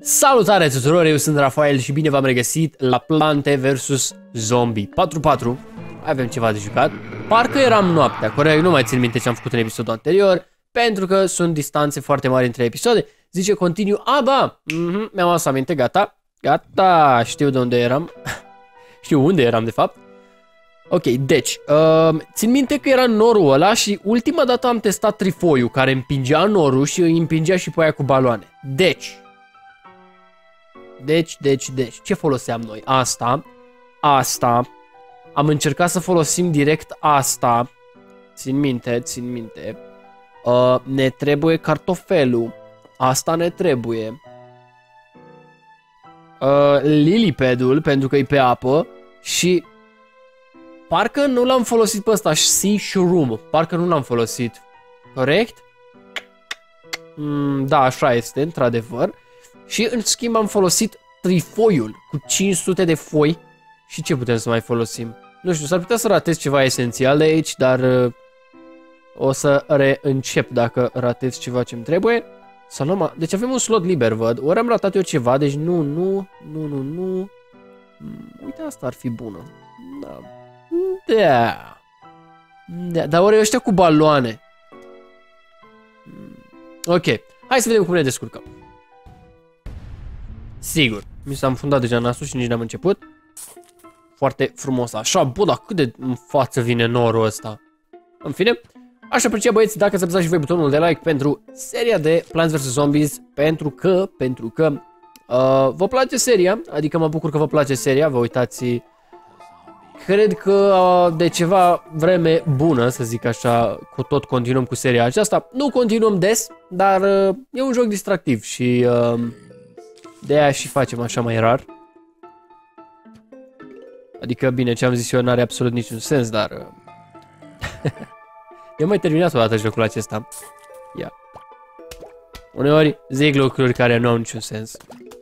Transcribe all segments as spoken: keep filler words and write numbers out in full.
Salutare tuturor, eu sunt Rafael și bine v-am regăsit la Plante versus. Zombie patru patru. Avem ceva de jucat. Parcă eram noaptea, corect, nu mai țin minte ce am făcut în episodul anterior, pentru că sunt distanțe foarte mari între episoade. Zice continuu, a, da, mm -hmm, mi-am adus aminte, gata, gata, știu de unde eram. Știu unde eram de fapt. Ok, deci, uh, țin minte că era norul ăla și ultima dată am testat trifoiul care împingea norul și îi împingea și pe aia cu baloane. Deci, deci, deci, deci, ce foloseam noi? Asta, asta, am încercat să folosim direct asta, țin minte, țin minte, uh, ne trebuie cartofelul, asta ne trebuie, uh, lilypadul pentru că e pe apă și parcă nu l-am folosit pe ăsta, sea shroom, parcă nu l-am folosit, corect? Mm, da, așa este, într-adevăr. Și în schimb am folosit trifoiul cu cinci sute de foi. Și ce putem să mai folosim? Nu știu, s-ar putea să ratez ceva esențial de aici, dar uh, o să reîncep dacă ratez ceva ce-mi trebuie. Să luăm, deci avem un slot liber, văd. Ori am ratat eu ceva, deci nu, nu, nu, nu, nu. Uite, asta ar fi bună. Da. Da. Da, dar ori ăștia cu baloane. Ok, hai să vedem cum ne descurcăm. Sigur, mi s-a înfundat deja nasul și nici n-am început. Foarte frumos așa, bă, dar cât de în față vine norul ăsta. În fine, aș aprecia băieți dacă ați apăsat și voi butonul de like pentru seria de Plants versus. Zombies. Pentru că, pentru că uh, vă place seria, adică mă bucur că vă place seria, vă uitați. Cred că uh, de ceva vreme bună, să zic așa, cu tot continuăm cu seria aceasta. Nu continuăm des, dar uh, e un joc distractiv și uh, de aia și facem așa mai rar. Adică, bine, ce am zis eu n-are absolut niciun sens, dar... Uh... eu mai terminat o dată jocul acesta. Ia. Uneori zic lucruri care nu au niciun sens.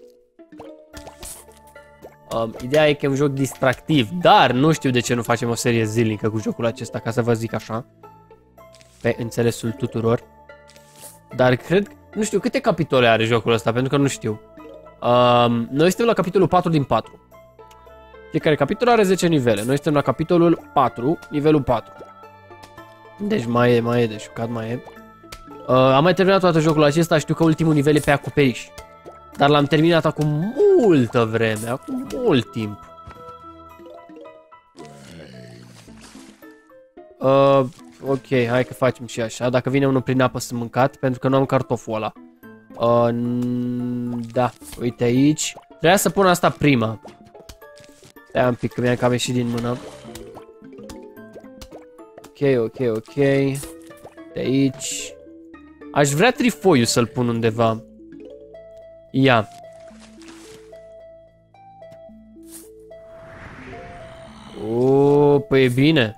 Um, ideea e că e un joc distractiv, dar nu știu de ce nu facem o serie zilnică cu jocul acesta, ca să vă zic așa. Pe înțelesul tuturor. Dar cred... Nu știu, câte capitole are jocul ăsta, pentru că nu știu. Um, noi suntem la capitolul patru din patru. Fiecare capitol are zece nivele. Noi suntem la capitolul patru, nivelul patru. Deci mai e, mai e de jucat, mai e. Uh, am mai terminat toată jocul acesta, știu că ultimul nivel e pe acoperiș. Dar l-am terminat acum multă vreme, acum mult timp. Uh, ok, hai că facem și așa. Dacă vine unul prin apă sunt mâncat, pentru că nu am cartoful ăla. Uh, da, uite aici. Trebuia să pun asta prima. Stai un pic, că mi-am cam ieșit din mână. Ok, ok, ok. De aici. Aș vrea trifoiul să-l pun undeva. Ia. O, păi e bine.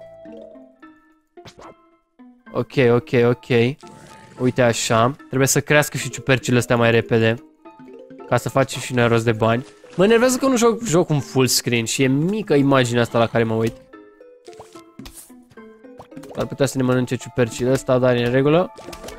Ok, ok, ok. Uite așa. Trebuie să crească și ciupercile astea mai repede, ca să facem și noi rost de bani. Mă enervează că nu joc, joc un full screen și e mică imaginea asta la care mă uit. Ar putea să ne mănânce ciupercile ăsta, dar e în regulă.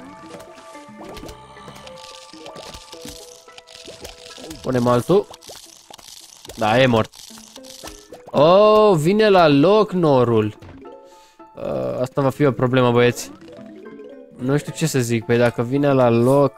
Punem altul. Da, e mort. Oh, vine la loc norul. uh, Asta va fi o problemă, băieți. Nu știu ce să zic. Păi dacă vine la loc,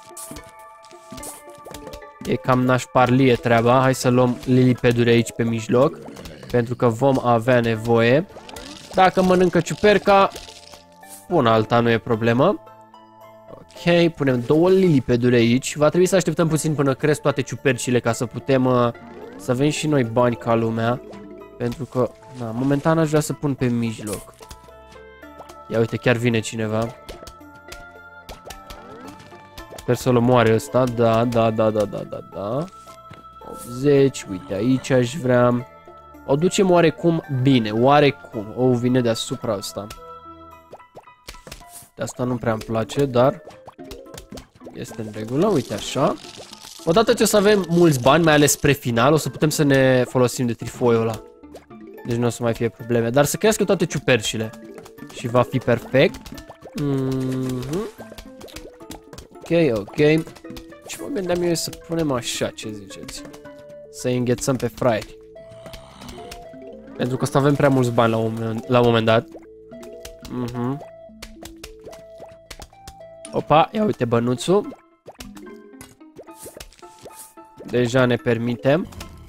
e cam nașparlie treaba. Hai să luăm lilypaduri aici pe mijloc, pentru că vom avea nevoie. Dacă mănâncă ciuperca, pun alta, nu e problemă. Ok, punem două lilypaduri aici. Va trebui să așteptăm puțin până cresc toate ciupercile, ca să putem uh, să avem și noi bani ca lumea. Pentru că, na, momentan aș vrea să pun pe mijloc. Ia uite, chiar vine cineva. Sper să-l omoare ăsta. Da, da, da, da, da, da, da. optzeci, uite aici aș vrea. O ducem oarecum bine, oarecum. O, vine deasupra asta. De asta nu prea îmi place, dar este în regulă, uite așa. Odată ce o să avem mulți bani, mai ales spre final, o să putem să ne folosim de trifoiul ăla. Deci nu o să mai fie probleme. Dar să crească toate ciupercile și va fi perfect. Mm-hmm. Ok, ok. Și mă gândeam eu să punem așa, ce ziceți? Să îi înghețăm pe fraieri. Pentru că o să avem prea mulți bani la un moment, la un moment dat. Mhm. Opa, ia uite bănuțul. Deja ne permitem.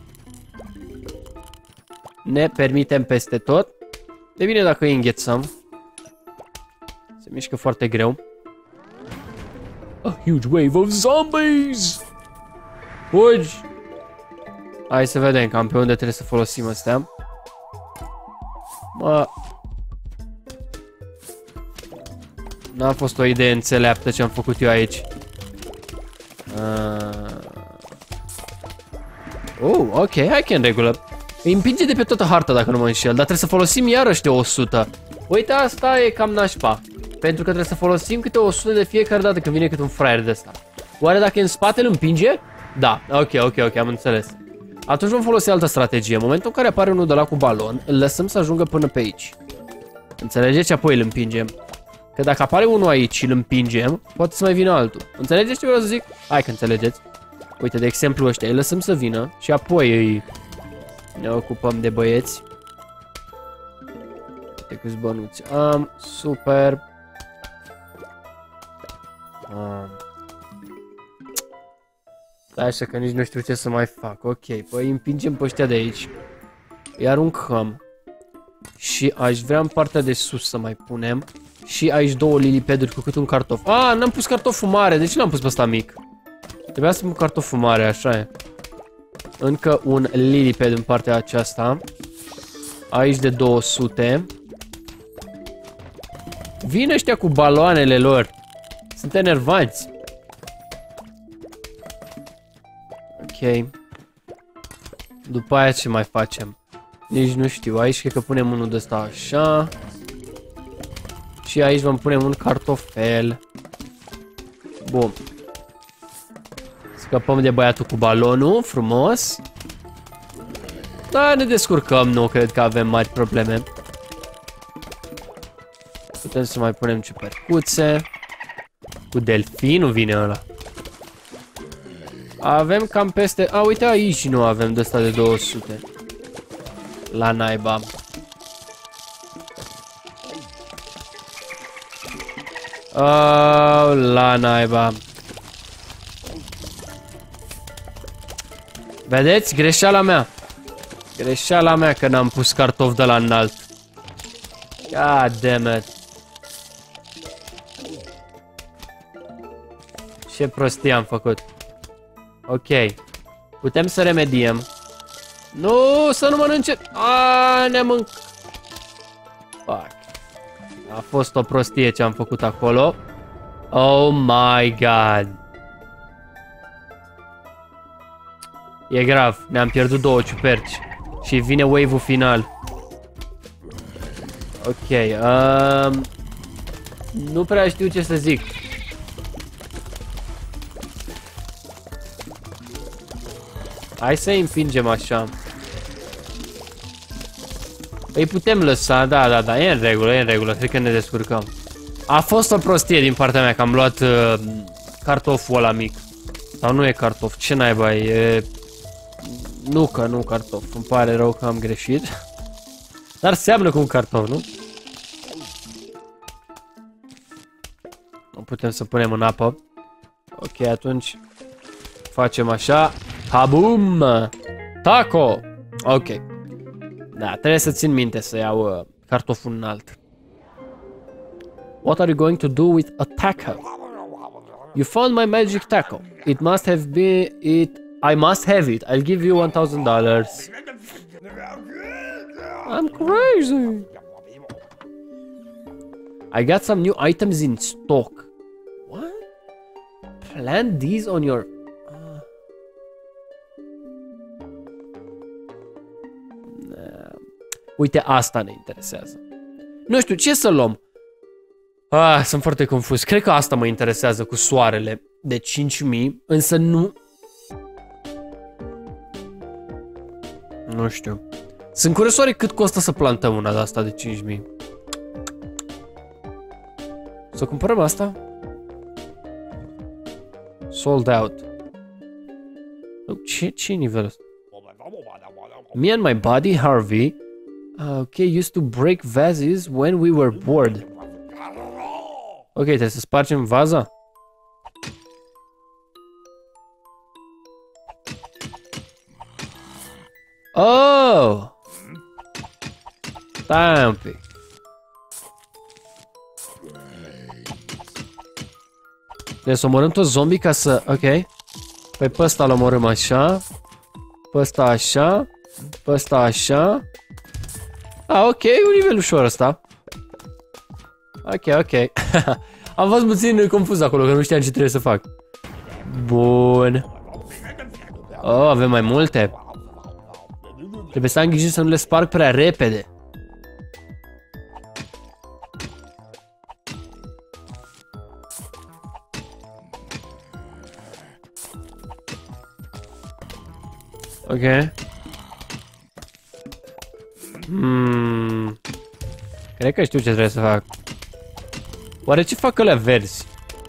Ne permitem peste tot. E bine dacă îi înghețăm. Se mișcă foarte greu. A huge wave of zombies! Fugi! Hai să vedem cam pe unde trebuie să folosim astea. Mă... N-a fost o idee înțeleaptă ce am făcut eu aici. Uh... Oh, ok, hai că e în regulă. Îi împinge de pe toată harta dacă nu mă înșel, dar trebuie să folosim iarăși de o sută. Uite, asta e cam nașpa. Pentru că trebuie să folosim câte o sută de fiecare dată când vine câte un fraier de ăsta. Oare dacă e în spate îl împinge? Da, ok, ok, ok, am înțeles. Atunci vom folosi altă strategie. În momentul în care apare unul de la cu balon, îl lăsăm să ajungă până pe aici. Înțelegeți? Apoi îl împingem. Că dacă apare unul aici și îl împingem, poate să mai vină altul. Înțelegeți ce vreau să zic? Hai că înțelegeți. Uite, de exemplu ăștia, îi lăsăm să vină și apoi îi... ne ocupăm de băieți. Uite câți bănuți am. Super. Um. Stai așa că nici nu știu ce să mai fac. Ok, păi îi împingem pe ăștia de aici. Îi aruncăm. Și aș vrea în partea de sus să mai punem. Și aici două lilipeduri cu cât un cartof. Ah, n-am pus cartoful mare. De ce l-am pus pe ăsta mic? Trebuia să pun cartoful mare, așa e. Încă un liliped în partea aceasta. Aici de două sute. Vin ăștia cu baloanele lor. Sunt enervanți. Ok. După aia ce mai facem? Nici nu știu. Aici cred că punem unul de ăsta așa. Și aici vom punem un cartofel. Bun. Scăpăm de băiatul cu balonul. Frumos. Da, ne descurcăm. Nu cred că avem mari probleme. Putem să mai punem ciupercuțe. Cu delfinul vine ăla. Avem cam peste... A, uite aici nu avem de ăsta de două sute. La naiba. Oh, la naiba. Vedeți? Greșeala mea. Greșeala mea că n-am pus cartof de la înalt. God damn it. Ce prostie am făcut. Ok. Putem să remediem. Nu, să nu mănânce. Aaaa, ne-am mânc... Fuck. A fost o prostie ce am făcut acolo. Oh my god. E grav. Ne-am pierdut două ciuperci. Și vine wave-ul final. Ok. Um, nu prea știu ce să zic. Hai să-i împingem așa. Îi putem lăsa, da, da, da, e în regulă, e în regulă, cred că ne descurcăm. A fost o prostie din partea mea că am luat uh, cartoful ăla mic. Sau nu e cartof, ce naiba e? Nu că nu cartof, îmi pare rău că am greșit. Dar seamănă cu un cartof, nu? Nu putem să punem în apă. Ok, atunci facem așa. Habum! Taco! Ok. Da, trebuie să țin minte să iau uh, cartoful înalt. What are you going to do with a taco? You found my magic taco. It must have been it. I must have it. I'll give you one thousand dollars. I'm crazy. I got some new items in stock. What? Plant these on your... Uite, asta ne interesează. Nu știu, ce să luăm? Ah, sunt foarte confuz. Cred că asta mă interesează cu soarele de cinci mii, însă nu... Nu știu. Sunt curios oare cât costă să plantăm una de asta de cinci mii. Să cumpărăm asta? Sold out. Ce, ce nivelul ăsta? Me and my buddy, Harvey, uh, okay, used to break vases when we were bored. Ok, trebuie să spargem vaza? Oh! Stai un pic. Deci să omorâm toți zombie ca să... Ok. Păi pe ăsta îl omorâm așa. Pe ăsta așa. Pe ăsta așa. Ah, ok, un nivel ușor ăsta. Ok, ok. Am fost puțin confuz acolo, că nu știam ce trebuie să fac. Bun. Oh, avem mai multe. Trebuie să am grijă să nu le sparg prea repede. Ok. Hmm. Cred că știu ce trebuie să fac. Oare ce fac ălea verzi?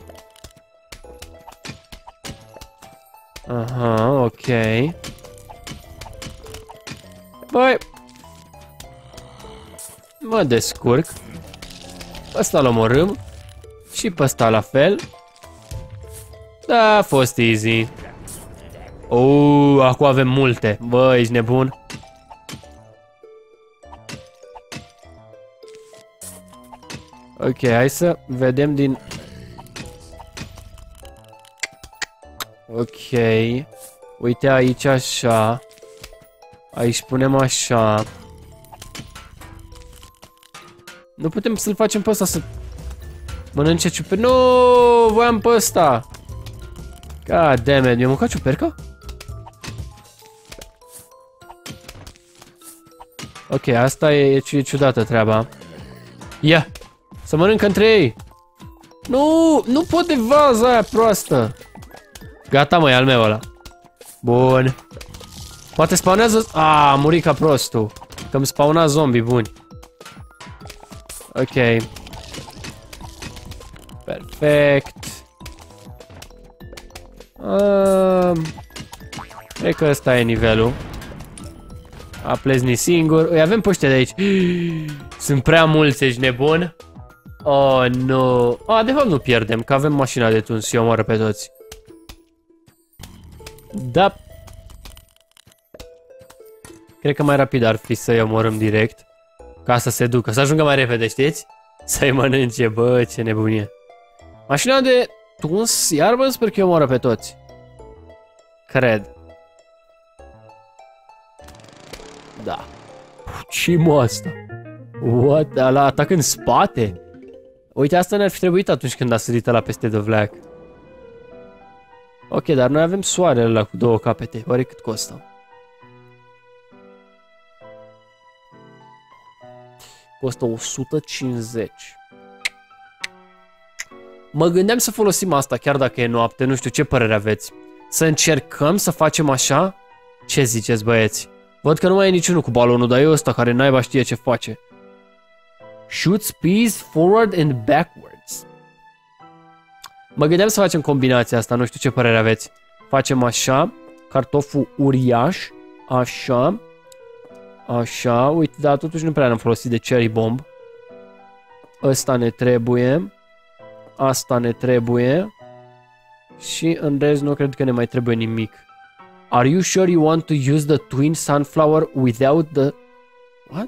Aha, ok. Băi. Mă descurc. Pe ăsta l omorâm. Și pe ăsta la fel. Da, a fost easy. Oh, acum avem multe. Bă, ești nebun? Ok, hai să vedem din... Ok. Uite aici așa. Aici punem așa. Nu putem să-l facem pe ăsta să... Mănânce ciuperca. Nu, voiam pe ăsta. God damn it, mi-a mâncat ciuperca? Ok, asta e, e, e ciudată treaba. Ia! Să mănâncă între ei! Nu! Nu pot de vaza aia proastă! Gata, mă, e al meu ăla. Bun. Poate spawnează... A, a murit ca prostul. Că îmi spawna zombie buni. Ok. Perfect. Um, cred că ăsta e nivelul. A plezni singur. Îi avem pe ăștia de aici. Sunt prea mulți, ești nebun? Oh, nu. Ah, de fapt nu pierdem, că avem mașina de tuns și omoară pe toți. Da. Cred că mai rapid ar fi să-i omorâm direct. Ca să se ducă, să ajungă mai repede, știți? Să-i mănânce, bă, ce nebunie. Mașina de tuns, iar bă, sper că îi omoară pe toți. Cred. Da. Ce-i mă asta? What? La atac în spate? Uite, asta ne-ar fi trebuit atunci când a sărit ăla peste dovleac. Ok, dar noi avem soarele ăla cu două capete. Oare cât costă? Costă o sută cincizeci. Mă gândeam să folosim asta, chiar dacă e noapte. Nu știu, ce părere aveți? Să încercăm să facem așa? Ce ziceți, băieți? Văd că nu mai e niciunul cu balonul, dar e ăsta care naiba știe ce face. Shoots peas forward and backwards. Mă gândeam să facem combinația asta, nu știu ce părere aveți. Facem așa, cartoful uriaș, așa, așa, uite, dar totuși nu prea am folosit de cherry bomb. Ăsta ne trebuie, asta ne trebuie și în rest nu cred că ne mai trebuie nimic. Are you sure you want to use the twin sunflower without the... What?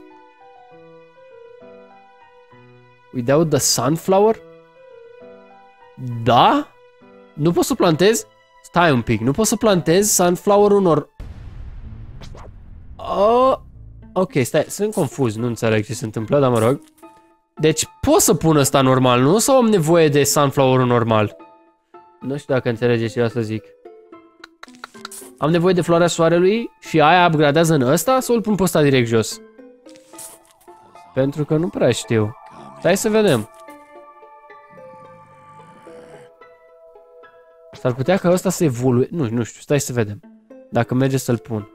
Without the sunflower? Da? Nu pot să plantez? Stai un pic, nu pot să plantez sunflower unor... Oh, ok, stai, sunt confuz, nu înțeleg ce se întâmplă, dar mă rog. Deci pot să pun ăsta normal, nu? Sau am nevoie de sunflower normal? Nu știu dacă înțelegeți ce vreau să zic. Am nevoie de floarea soarelui și aia upgradează în ăsta sau îl pun pe ăsta direct jos? Pentru că nu prea știu. Stai să vedem. S-ar putea ca ăsta să evolue... Nu, nu știu, stai să vedem. Dacă merge să-l pun.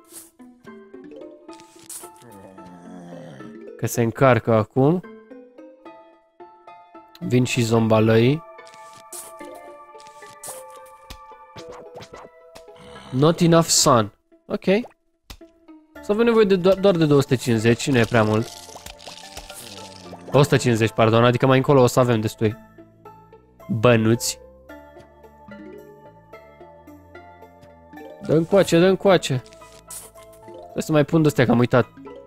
Că se încarcă acum. Vin și zombalăii. Not enough sun. Ok. Să avem nevoie de do doar de două sute cincizeci, nu e prea mult. o sută cincizeci, pardon, adică mai încolo o să avem destui bănuți. Dă încoace, dă încoace. Trebuie să mai pun de-astea, că am uitat.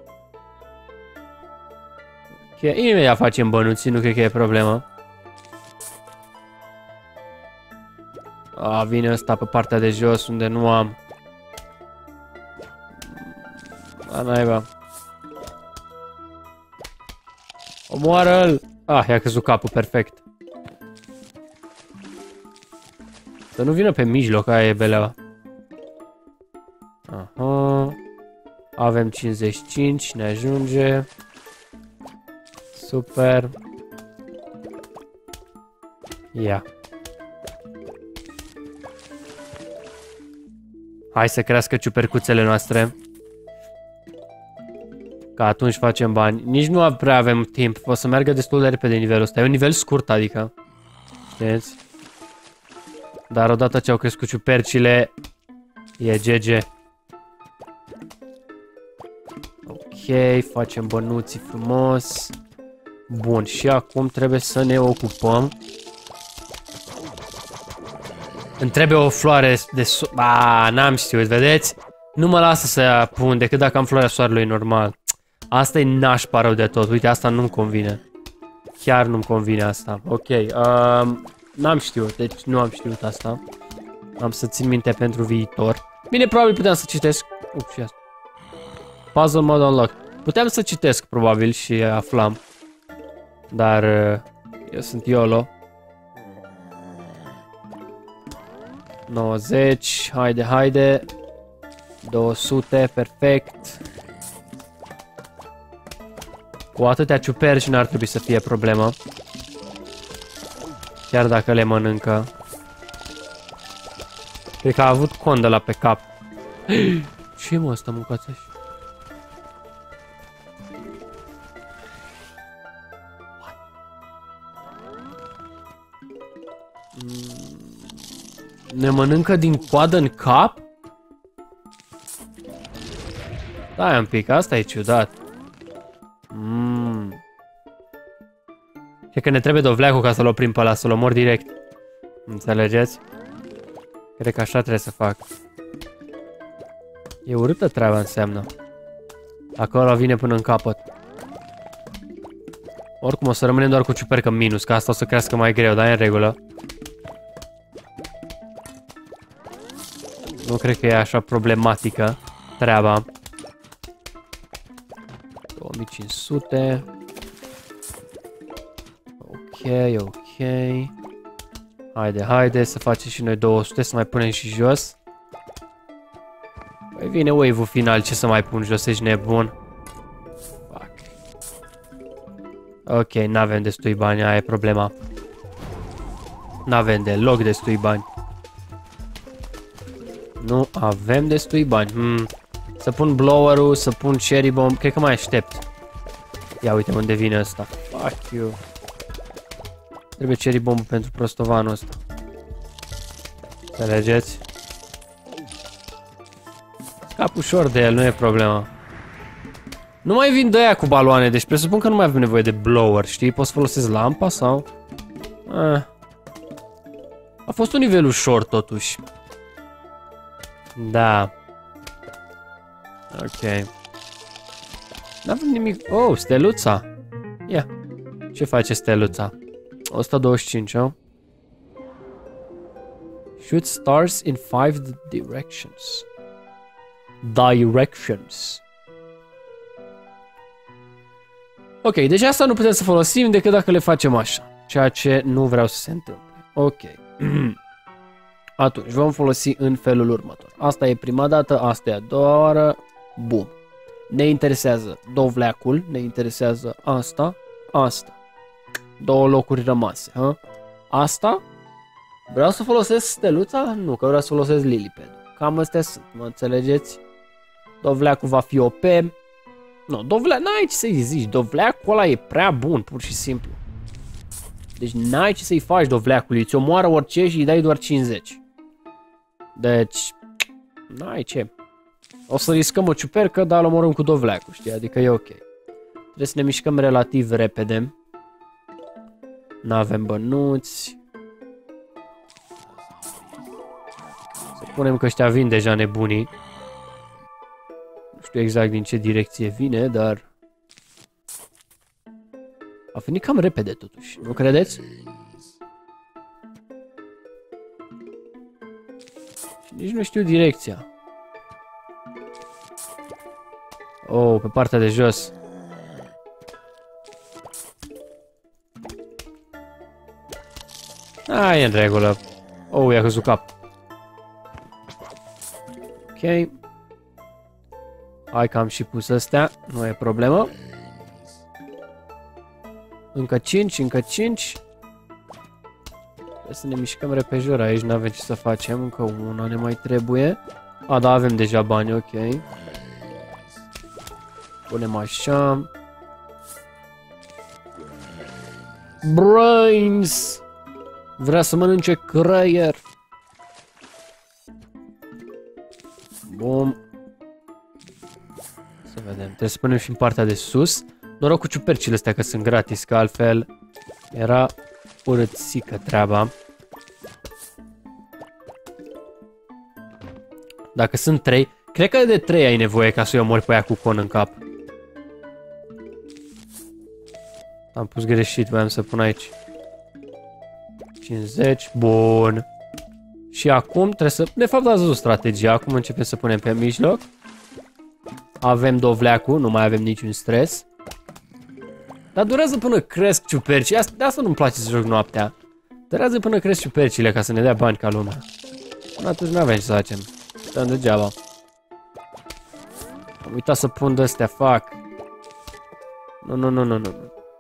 Ok, imediat facem bănuții, nu cred că e problema. A, vine ăsta pe partea de jos, unde nu am. A, naiba. Omoară-l! Ah, i-a căzut capul, perfect. Să nu vină pe mijloc, aia e beleaua. Aha. Avem cincizeci și cinci, ne ajunge. Super. Ia. Hai să crească ciupercuțele noastre. Că atunci facem bani. Nici nu prea avem timp. O să meargă destul de repede nivelul ăsta. E un nivel scurt, adică. Știți? Dar odată ce au crescut ciupercile, e G G. Ok, facem bănuții frumos. Bun, și acum trebuie să ne ocupăm. Îmi trebuie o floare de so... Ba, n-am știut, vedeți? Nu mă lasă să pun decât dacă am floarea soarelui normal. Asta e nașpa rău de tot. Uite, asta nu-mi convine. Chiar nu-mi convine asta. Ok, um, n-am știut, deci nu am știut asta. Am să țin minte pentru viitor. Bine, probabil puteam să citesc. Up, și asta. Puzzle mode unlock. Puteam să citesc, probabil, și aflam. Dar eu sunt YOLO. nouăzeci, haide, haide. două sute, perfect. Cu atâtea ciuperci n-ar trebui să fie problemă. Chiar dacă le mănâncă. Cred că a avut condă la pe cap. Ce mă ăsta, mâncați așa? Ne mănâncă din coadă în cap? Stai un pic, asta e ciudat. Mm. Cred că ne trebuie dovleacul ca să-l oprim pe ăla, să-l omor direct. Înțelegeți? Cred că așa trebuie să fac. E urâtă treaba, înseamnă. Acolo vine până în capăt. Oricum o să rămânem doar cu ciupercă minus, că asta o să crească mai greu, dar e în regulă. Nu cred că e așa problematică treaba. două mii cinci sute. Ok, ok. Haide, haide să facem și noi două sute, să mai punem și jos. Păi vine wave-ul final, ce să mai pun jos, ești nebun. Fuck. Ok, n-avem destui bani, aia e problema. N-avem deloc destui bani. Nu avem destui bani. Hmm. Să pun blower-ul, să pun cherry bomb. Cred că mai aștept. Ia uite unde vine ăsta. Fuck you. Trebuie cherry bomb pentru prostovanul ăsta. Înțelegeți? Scap ușor de el, nu e problema. Nu mai vin de aia cu baloane, deci presupun că nu mai avem nevoie de blower, știi? Poți să folosesc lampa sau... Eh. A fost un nivel ușor totuși. Da. Ok. N-avem nimic. Oh, steluța. Ia. Ce face steluța? o sută douăzeci și cinci, oh? Shoot stars in five directions. Directions. Ok, deci asta nu putem să folosim decât dacă le facem așa. Ceea ce nu vreau să se întâmple. Ok. Atunci, vom folosi în felul următor. Asta e prima dată, asta e a doua oară. Bum. Ne interesează dovleacul, ne interesează asta, asta. Două locuri rămase. Ha? Asta. Vreau să folosesc steluța? Nu, că vreau să folosesc lilipad. Cam astea sunt, mă înțelegeți? Dovleacul va fi O P. Nu, dovlea, n-ai ce să-i zici. Dovleacul ăla e prea bun, pur și simplu. Deci n-ai ce să-i faci dovleacului. Ți omoară orice și îi dai doar cincizeci. Deci... N-ai ce. O să riscăm o ciupercă, dar îl omorâm cu dovleacul, știi? Adică e ok. Trebuie să ne mișcăm relativ repede. N-avem bănuți. Să punem că ăștia vin deja nebunii. Nu știu exact din ce direcție vine, dar... A venit cam repede totuși, nu credeți? Nici nu știu direcția. Oh, pe partea de jos. Ah, e în regulă. Oh, i-a căzut cap. Ok. Hai că am și pus astea. Nu e problemă. Încă cinci, încă cinci. Trebuie să ne mișcăm repejor aici. N-avem ce să facem. Încă una ne mai trebuie. A, da, avem deja bani, ok. Punem așa. Brains! Vrea să mănânce creier. Bun. Să vedem. Trebuie să punem și în partea de sus. Noroc cu ciupercile astea că sunt gratis, că altfel era urâțică treaba. Dacă sunt trei, cred că de trei ai nevoie ca să-i omori pe aia cu con în cap. Am pus greșit, voiam să pun aici. cincizeci, bun. Și acum trebuie să... De fapt ați văzut strategia, acum începem să punem pe mijloc. Avem dovleacul, nu mai avem niciun stres. Dar durează până cresc ciupercii, de asta nu-mi place să joc noaptea. Durează până cresc ciupercile ca să ne dea bani ca lumea. Până atunci nu avem ce să facem. Stăm degeaba. Am uitat să pun de-astea, fac. Nu, nu, nu, nu, nu.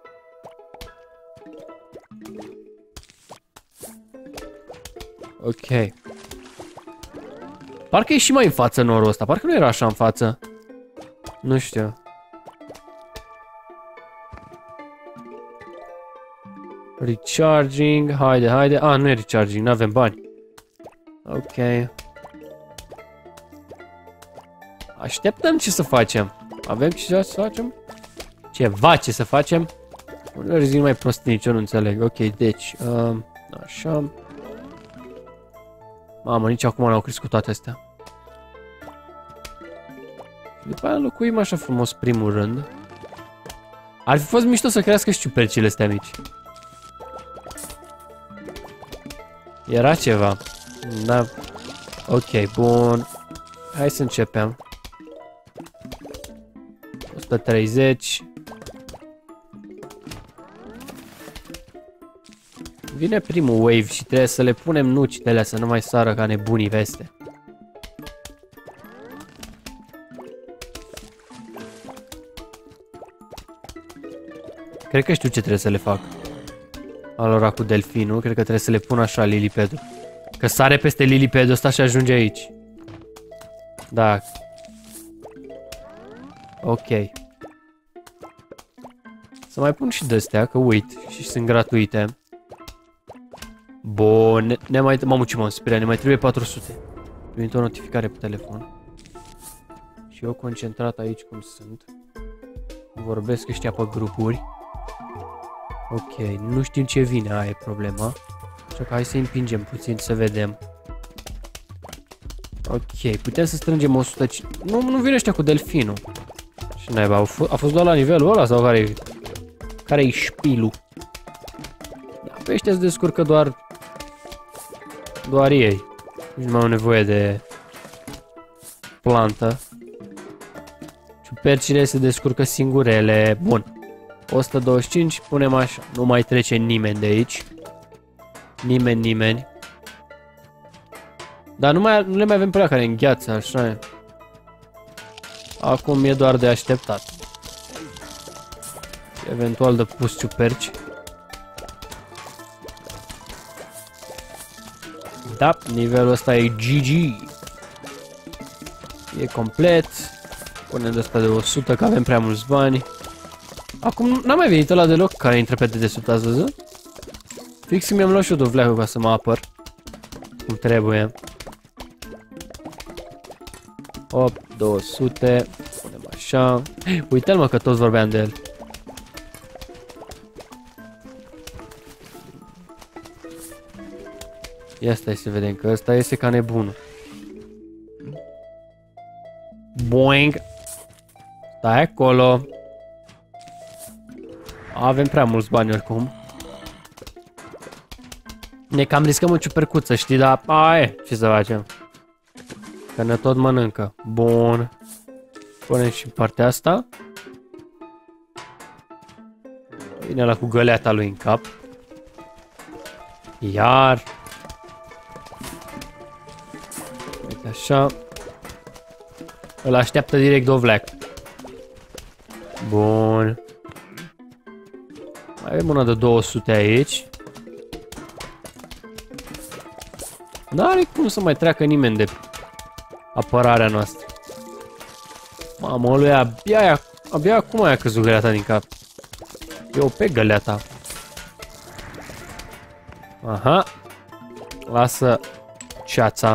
Ok. Parcă e și mai în față norul ăsta. Parcă nu era așa în față. Nu știu. Recharging. Haide, haide. Ah, nu e recharging. N-avem bani. Ok. Așteptăm ce să facem. Avem ce să facem? Ceva ce să facem? Uneori zic mai prost, nici eu nu înțeleg. Ok, deci. Uh, așa. Mamă, nici acum n-au crescut toate astea. Și după aia înlocuim așa frumos primul rând. Ar fi fost mișto să crească și ciupercile astea mici. Era ceva. Da. Ok, bun. Hai să începem. o sută treizeci. Vine primul wave și trebuie să le punem nuci de alea să nu mai sară ca nebunii peste. Cred că știu ce trebuie să le fac. Alora cu delfinul, cred că trebuie să le pun așa lilipedul. Că sare peste lilipedul ăsta și ajunge aici. Da. Ok. Să mai pun și de-astea, că uit, și sunt gratuite. Bun, ne, ne mai... Mamă, ce m-am speriat, ne mai trebuie patru sute. Primit o notificare pe telefon. Și eu concentrat aici cum sunt. Vorbesc ăștia pe grupuri. Ok, nu știm ce vine, aia e problema. Așa că hai să împingem puțin să vedem. Ok, putem să strângem o sută... Nu, nu vine ăștia cu delfinul. Și naiba, a fost doar la nivelul ăla sau care-i... Care-i șpilul? Da, pe ăștia se descurcă doar... Doar ei. Nu mai au nevoie de... Plantă. Ciupercile se descurcă singurele. Bun. o sută douăzeci și cinci, punem așa. Nu mai trece nimeni de aici. Nimeni, nimeni. Dar nu, mai, nu le mai avem pe alea care îngheață, așa e. Acum e doar de așteptat. Eventual de pus ciuperci. Da, nivelul ăsta e G G. E complet. Punem de asta de o sută, că avem prea mulți bani. Acum n-am mai venit ăla deloc care intră pe dedesubt, ați văzut? Fix mi-am luat și eu dovleacul ca să mă apăr. Cum trebuie. Hop, două sute. Punem așa. Uite-l mă că toți vorbeam de el. Ia stai să vedem că ăsta este ca nebunul. Boing. Stai acolo. Avem prea mulți bani oricum. Ne cam riscăm o ciupercuță, știi, dar aia, ce să facem? Că ne tot mănâncă. Bun. Punem și partea asta. Vine ăla cu găleata lui în cap. Iar. Uite așa. Îl așteaptă direct Dovleac. Bun. Mai avem una de două sute aici. N-are cum să mai treacă nimeni de apărarea noastră. Mamă, lui abia, abia acum a căzut găleata din cap. Eu pe găleata. Aha. Lasă ceața.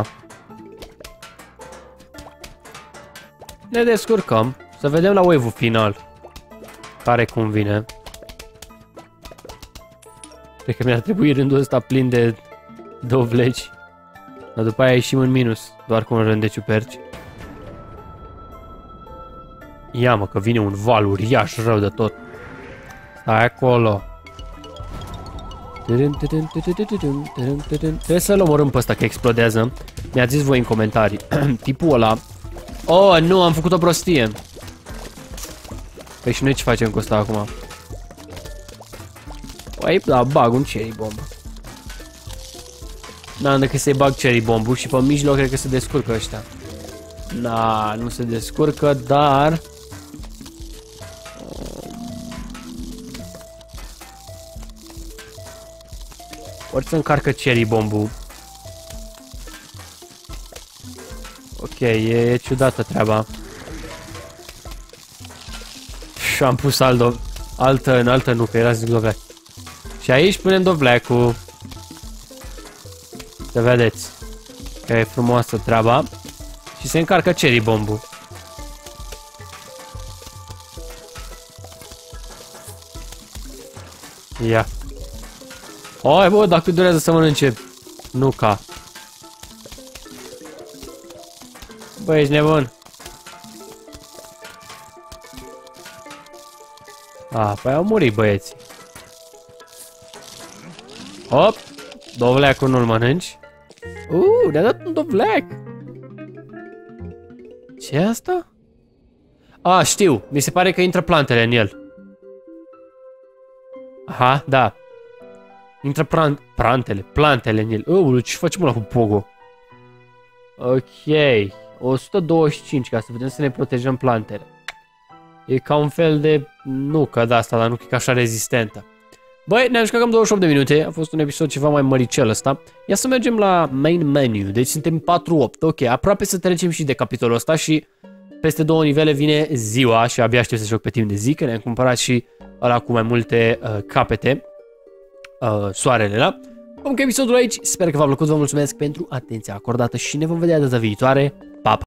Ne descurcăm. Să vedem la wave-ul final care cum vine. Cred că mi-ar trebui rândul ăsta plin de dovleci. Dar după aia ieșim în minus. Doar cu un rând de ciuperci. Ia mă că vine un val uriaș rău de tot. Stai acolo. Trebuie să-l omorâm pe ăsta că explodează. Mi-ați zis voi în comentarii. Tipul ăla. Oh, nu, am făcut o prostie. Păi și noi ce facem cu ăsta acum? Păi, da, bag un cherry bomb. N-am decât să-i bag cherry bomb-ul și pe mijloc cred că se descurcă ăștia. Na, nu se descurcă, dar... Ori să încarcă cherry bomb-ul. Ok, e, e ciudată treaba. Și am pus altă, altă în altă nucă, era zic Dovleac. Și aici punem Dovleacul. Să vedeți că e frumoasă treaba. Și se încarcă cherry bomb-ul. Ia. Oi, bă, dar cât durează să mănânce nuca? Bă, ești nebun. A, păi au murit băieții. Hop. Dovleacul nu-l mănânci. Uuu, ne-a dat un dovleac. Ce e asta? A, știu. Mi se pare că intră plantele în el. Aha, da. Intră pran plantele, plantele în el. Uuu, ce facem ăla cu Pogo? Ok. o sută douăzeci și cinci ca să vedem să ne protejăm plantele. E ca un fel de nucă de asta, dar nu cred că așa rezistentă. Băi, ne-am jucat cam douăzeci și opt de minute. A fost un episod ceva mai măricel ăsta. Ia să mergem la main menu. Deci suntem patru opt. Ok, aproape să trecem și de capitolul ăsta și peste două nivele vine ziua și abia aștept să joc pe timp de zi, că ne-am cumpărat și ăla cu mai multe uh, capete. Uh, soarele, da? Cum că episodul aici, sper că v-a plăcut, vă mulțumesc pentru atenția acordată și ne vom vedea data viitoare.